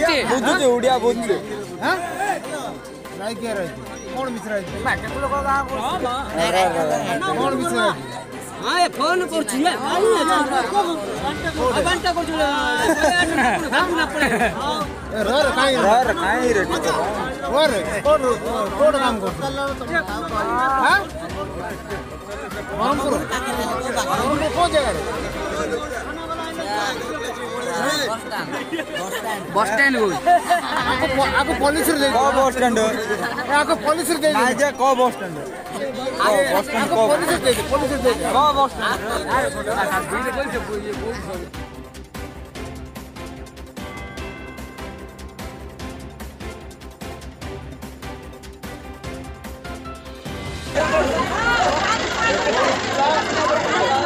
बुझे बुझुचे उड़िया बुझुचे हां राई के राई कोन मिश्रा बाटे को लोग गां को कोन मिश्रा हां ए फोन करछि ए बांटा को चले ना पड़े रर काई रे वर कोन काम कर हां हमपुर को जगह रे बस स्टैंड हो आको पुलिस रे को बस स्टैंड आको पुलिस रे दे नाही जे को बस स्टैंड बस स्टैंड को पुलिस दे को बस स्टैंड